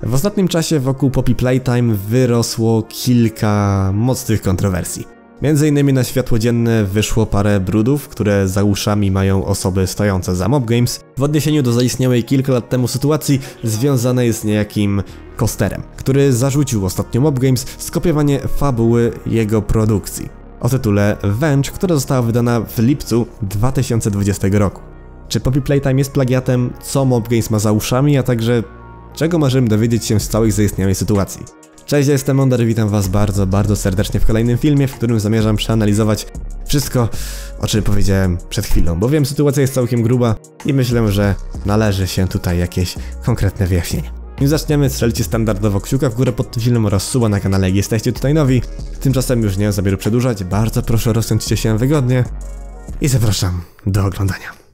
W ostatnim czasie wokół Poppy Playtime wyrosło kilka mocnych kontrowersji. Między innymi na światło dzienne wyszło parę brudów, które za uszami mają osoby stojące za Mob Games, w odniesieniu do zaistniałej kilka lat temu sytuacji związanej z niejakim Coasterem, który zarzucił ostatnio Mob Games skopiowanie fabuły jego produkcji o tytule Venge, która została wydana w lipcu 2020 roku. Czy Poppy Playtime jest plagiatem, co Mob Games ma za uszami, a także czego możemy dowiedzieć się z całej zaistniałej sytuacji? Cześć, ja jestem Mondar i witam was bardzo serdecznie w kolejnym filmie, w którym zamierzam przeanalizować wszystko, o czym powiedziałem przed chwilą, bowiem sytuacja jest całkiem gruba i myślę, że należy się tutaj jakieś konkretne wyjaśnienie. Nim zaczniemy, strzelcie standardowo kciuka w górę pod tym filmem oraz suba na kanale, jak jesteście tutaj nowi. Tymczasem już nie mam zamiaru przedłużać, bardzo proszę rozsiądźcie się wygodnie i zapraszam do oglądania.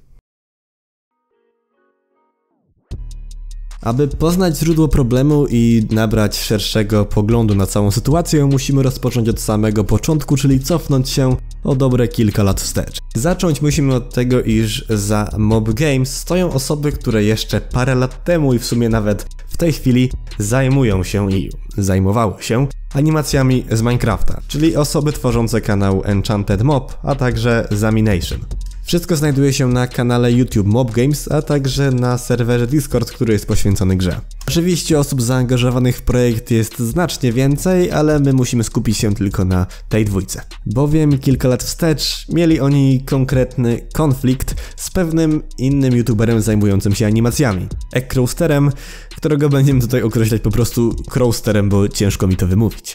Aby poznać źródło problemu i nabrać szerszego poglądu na całą sytuację, musimy rozpocząć od samego początku, czyli cofnąć się o dobre kilka lat wstecz. Zacząć musimy od tego, iż za Mob Games stoją osoby, które jeszcze parę lat temu i w sumie nawet w tej chwili zajmują się i zajmowały się animacjami z Minecrafta, czyli osoby tworzące kanał Enchanted Mob, a także Zamination. Wszystko znajduje się na kanale YouTube Mob Games, a także na serwerze Discord, który jest poświęcony grze. Oczywiście osób zaangażowanych w projekt jest znacznie więcej, ale my musimy skupić się tylko na tej dwójce. Bowiem kilka lat wstecz mieli oni konkretny konflikt z pewnym innym youtuberem zajmującym się animacjami, Crowsterem, którego będziemy tutaj określać po prostu Crowsterem, bo ciężko mi to wymówić.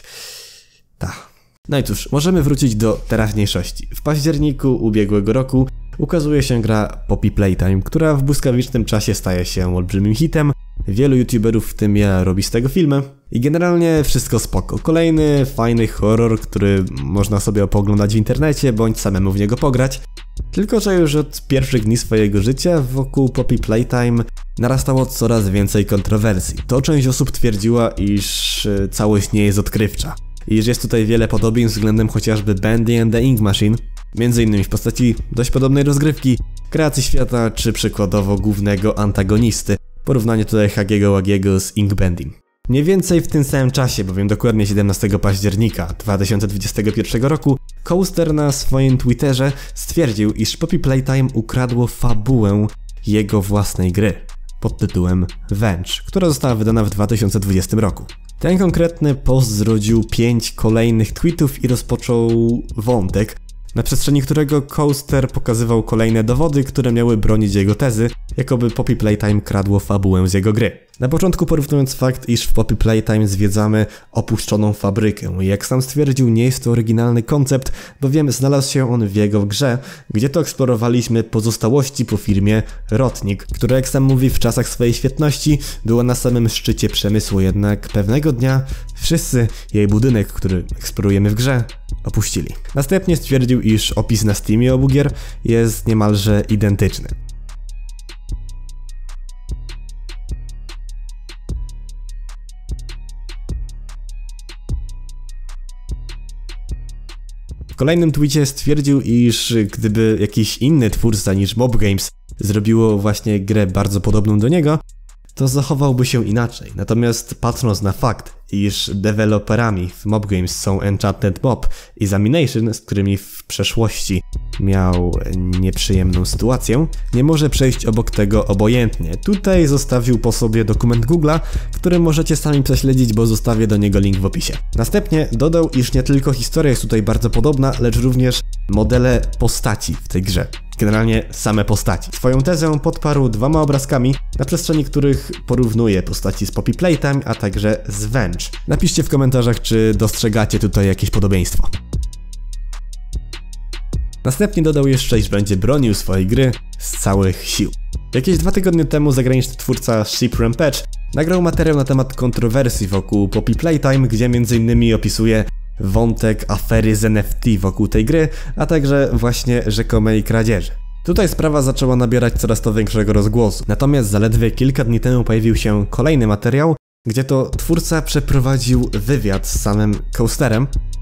No i cóż, możemy wrócić do teraźniejszości. W październiku ubiegłego roku ukazuje się gra Poppy Playtime, która w błyskawicznym czasie staje się olbrzymim hitem. Wielu youtuberów, w tym ja, robi z tego filmy. I generalnie wszystko spoko. Kolejny fajny horror, który można sobie pooglądać w internecie, bądź samemu w niego pograć. Tylko że już od pierwszych dni swojego życia wokół Poppy Playtime narastało coraz więcej kontrowersji. To część osób twierdziła, iż całość nie jest odkrywcza. Iż jest tutaj wiele podobieństw względem chociażby Bendy and the Ink Machine, między innymi w postaci dość podobnej rozgrywki, kreacji świata czy przykładowo głównego antagonisty, porównanie tutaj Hagiego Wagiego z Ink Bending. Mniej więcej w tym samym czasie, bowiem dokładnie 17 października 2021 roku, Coaster na swoim Twitterze stwierdził, iż Poppy Playtime ukradło fabułę jego własnej gry pod tytułem Venge, która została wydana w 2020 roku. Ten konkretny post zrodził 5 kolejnych tweetów i rozpoczął wątek, na przestrzeni którego Coaster pokazywał kolejne dowody, które miały bronić jego tezy, jakoby Poppy Playtime kradło fabułę z jego gry. Na początku porównując fakt, iż w Poppy Playtime zwiedzamy opuszczoną fabrykę. Jak sam stwierdził, nie jest to oryginalny koncept, bowiem znalazł się on w jego grze, gdzie to eksplorowaliśmy pozostałości po firmie Rotnik, która, jak sam mówi, w czasach swojej świetności była na samym szczycie przemysłu, jednak pewnego dnia wszyscy jej budynek, który eksplorujemy w grze, opuścili. Następnie stwierdził, iż opis na Steamie obu gier jest niemalże identyczny. W kolejnym tweetie stwierdził, iż gdyby jakiś inny twórca niż Mob Games zrobiło właśnie grę bardzo podobną do niego, to zachowałby się inaczej. Natomiast patrząc na fakt, iż deweloperami w Mob Games są Enchanted Mob i Zamination, z którymi w przeszłości miał nieprzyjemną sytuację, nie może przejść obok tego obojętnie. Tutaj zostawił po sobie dokument Google'a, który możecie sami prześledzić, bo zostawię do niego link w opisie. Następnie dodał, iż nie tylko historia jest tutaj bardzo podobna, lecz również modele postaci w tej grze. Generalnie same postaci. Swoją tezę podparł 2 obrazkami, na przestrzeni których porównuje postaci z Poppy Playtime, a także z Venge. Napiszcie w komentarzach, czy dostrzegacie tutaj jakieś podobieństwo. Następnie dodał jeszcze, iż będzie bronił swojej gry z całych sił. Jakieś 2 tygodnie temu zagraniczny twórca Ship Rampage nagrał materiał na temat kontrowersji wokół Poppy Playtime, gdzie m.in. opisuje wątek afery z NFT wokół tej gry, a także właśnie rzekomej kradzieży. Tutaj sprawa zaczęła nabierać coraz to większego rozgłosu. Natomiast zaledwie kilka dni temu pojawił się kolejny materiał, gdzie to twórca przeprowadził wywiad z samym Coasterem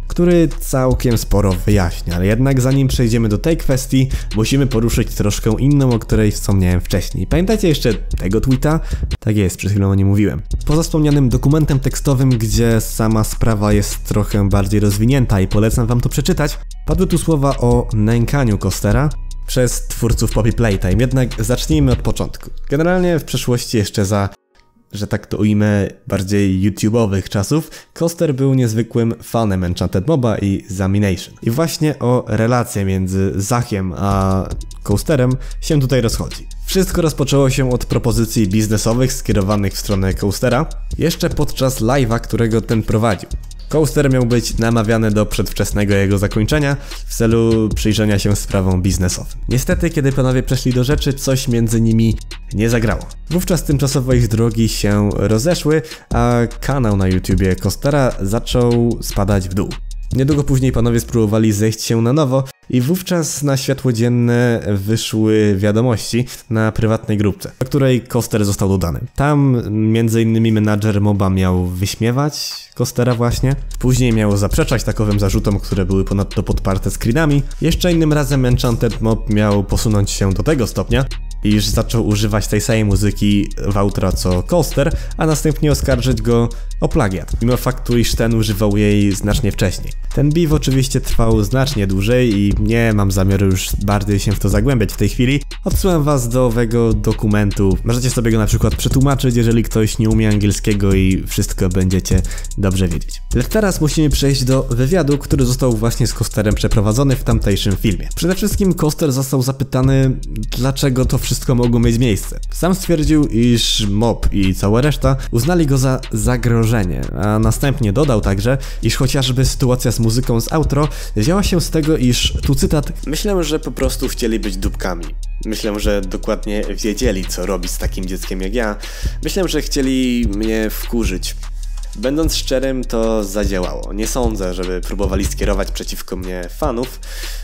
który całkiem sporo wyjaśnia, ale jednak zanim przejdziemy do tej kwestii, musimy poruszyć troszkę inną, o której wspomniałem wcześniej. Pamiętacie jeszcze tego tweeta? Tak jest, przed chwilą o nim mówiłem. Poza wspomnianym dokumentem tekstowym, gdzie sama sprawa jest trochę bardziej rozwinięta i polecam wam to przeczytać, padły tu słowa o nękaniu Costera przez twórców Poppy Playtime, jednak zacznijmy od początku. Generalnie w przeszłości jeszcze za, że tak to ujmę, bardziej YouTube'owych czasów, Coster był niezwykłym fanem Enchanted Moba i Zamination. I właśnie o relację między Zachem a Coasterem się tutaj rozchodzi. Wszystko rozpoczęło się od propozycji biznesowych skierowanych w stronę Coastera, jeszcze podczas live'a, którego ten prowadził. Coaster miał być namawiany do przedwczesnego jego zakończenia w celu przyjrzenia się sprawom biznesowym. Niestety, kiedy panowie przeszli do rzeczy, coś między nimi nie zagrało. Wówczas tymczasowo ich drogi się rozeszły, a kanał na YouTubie Coastera zaczął spadać w dół. Niedługo później panowie spróbowali zejść się na nowo i wówczas na światło dzienne wyszły wiadomości na prywatnej grupce, do której Coster został dodany. Tam m.in. menadżer Moba miał wyśmiewać Costera właśnie, później miał zaprzeczać takowym zarzutom, które były ponadto podparte screenami. Jeszcze innym razem Enchanted Mob miał posunąć się do tego stopnia, iż zaczął używać tej samej muzyki w outro co Coaster, a następnie oskarżyć go o plagiat, mimo faktu, iż ten używał jej znacznie wcześniej. Ten beef oczywiście trwał znacznie dłużej i nie mam zamiaru już bardziej się w to zagłębiać w tej chwili. Odsyłam was do owego dokumentu, możecie sobie go na przykład przetłumaczyć, jeżeli ktoś nie umie angielskiego i wszystko będziecie dobrze wiedzieć. Lecz teraz musimy przejść do wywiadu, który został właśnie z Costerem przeprowadzony w tamtejszym filmie. Przede wszystkim Coster został zapytany, dlaczego to wszystko mogło mieć miejsce. Sam stwierdził, iż Mob i cała reszta uznali go za zagrożenie, a następnie dodał także, iż chociażby sytuacja z muzyką z outro wzięła się z tego, iż, tu cytat, myślę, że po prostu chcieli być dupkami. Myślę, że dokładnie wiedzieli, co robić z takim dzieckiem jak ja. Myślę, że chcieli mnie wkurzyć. Będąc szczerym, to zadziałało. Nie sądzę, żeby próbowali skierować przeciwko mnie fanów.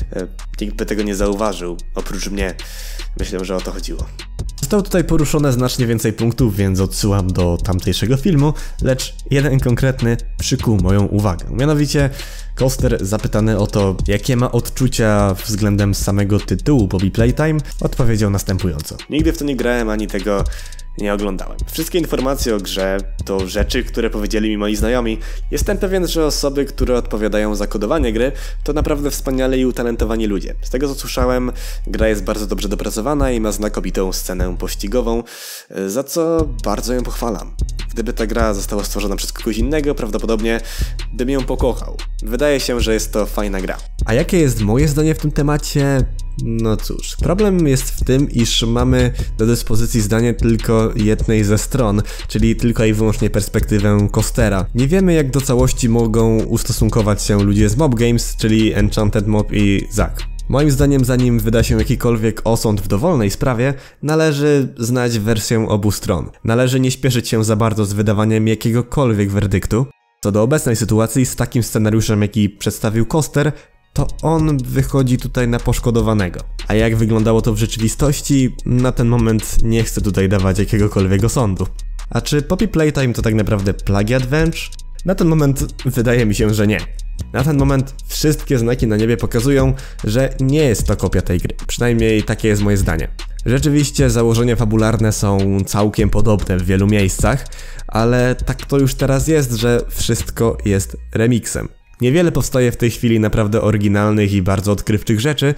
Nikt by tego nie zauważył, oprócz mnie. Myślę, że o to chodziło. Zostało tutaj poruszone znacznie więcej punktów, więc odsyłam do tamtejszego filmu, lecz jeden konkretny przykuł moją uwagę. Mianowicie Coster, zapytany o to, jakie ma odczucia względem samego tytułu Poppy Playtime, odpowiedział następująco. Nigdy w to nie grałem, ani tego nie oglądałem. Wszystkie informacje o grze to rzeczy, które powiedzieli mi moi znajomi. Jestem pewien, że osoby, które odpowiadają za kodowanie gry, to naprawdę wspaniale i utalentowani ludzie. Z tego co słyszałem, gra jest bardzo dobrze dopracowana i ma znakomitą scenę pościgową, za co bardzo ją pochwalam. Gdyby ta gra została stworzona przez kogoś innego, prawdopodobnie bym ją pokochał. Wydaje się, że jest to fajna gra. A jakie jest moje zdanie w tym temacie? No cóż, problem jest w tym, iż mamy do dyspozycji zdanie tylko jednej ze stron, czyli tylko i wyłącznie perspektywę Costera. Nie wiemy, jak do całości mogą ustosunkować się ludzie z Mob Games, czyli Enchanted Mob i Zach. Moim zdaniem, zanim wyda się jakikolwiek osąd w dowolnej sprawie, należy znać wersję obu stron. Należy nie śpieszyć się za bardzo z wydawaniem jakiegokolwiek werdyktu. Co do obecnej sytuacji, z takim scenariuszem, jaki przedstawił Coster, to on wychodzi tutaj na poszkodowanego. A jak wyglądało to w rzeczywistości, na ten moment nie chcę tutaj dawać jakiegokolwiek osądu. A czy Poppy Playtime to tak naprawdę plagiat wręcz? Na ten moment wydaje mi się, że nie. Na ten moment wszystkie znaki na niebie pokazują, że nie jest to kopia tej gry. Przynajmniej takie jest moje zdanie. Rzeczywiście założenia fabularne są całkiem podobne w wielu miejscach, ale tak to już teraz jest, że wszystko jest remixem. Niewiele powstaje w tej chwili naprawdę oryginalnych i bardzo odkrywczych rzeczy,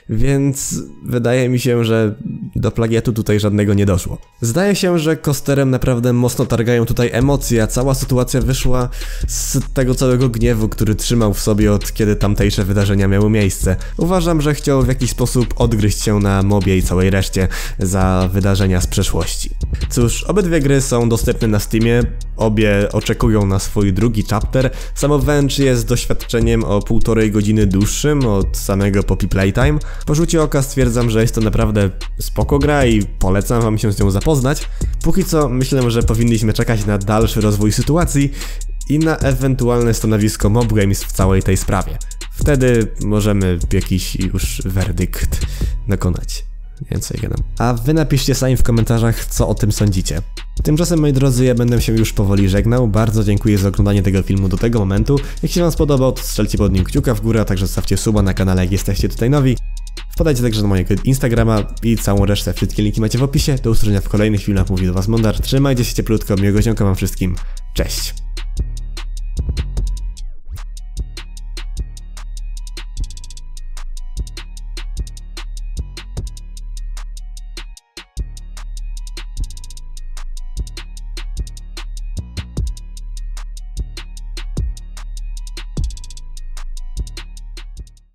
więc wydaje mi się, że do plagiatu tutaj żadnego nie doszło. Zdaje się, że Costerem naprawdę mocno targają tutaj emocje, a cała sytuacja wyszła z tego całego gniewu, który trzymał w sobie od kiedy tamtejsze wydarzenia miały miejsce. Uważam, że chciał w jakiś sposób odgryźć się na Mobie i całej reszcie za wydarzenia z przeszłości. Cóż, obydwie gry są dostępne na Steamie, obie oczekują na swój drugi chapter. Samo Venge jest doświadczeniem o 1,5 godziny dłuższym od samego Poppy Playtime. Po rzucie oka stwierdzam, że jest to naprawdę spoko gra i polecam wam się z nią zapoznać. Póki co myślę, że powinniśmy czekać na dalszy rozwój sytuacji i na ewentualne stanowisko Mob Games w całej tej sprawie. Wtedy możemy jakiś już werdykt dokonać. Więcej gadam. A wy napiszcie sami w komentarzach, co o tym sądzicie. Tymczasem, moi drodzy, ja będę się już powoli żegnał. Bardzo dziękuję za oglądanie tego filmu do tego momentu. Jak się wam spodobał, to strzelcie pod nim kciuka w górę, a także zostawcie suba na kanale, jak jesteście tutaj nowi. Wpadajcie także na mojego Instagrama i całą resztę, wszystkie linki macie w opisie. Do usłyszenia w kolejnych filmach, mówi do was Mondar. Trzymajcie się cieplutko, miłego dzionka wam wszystkim. Cześć!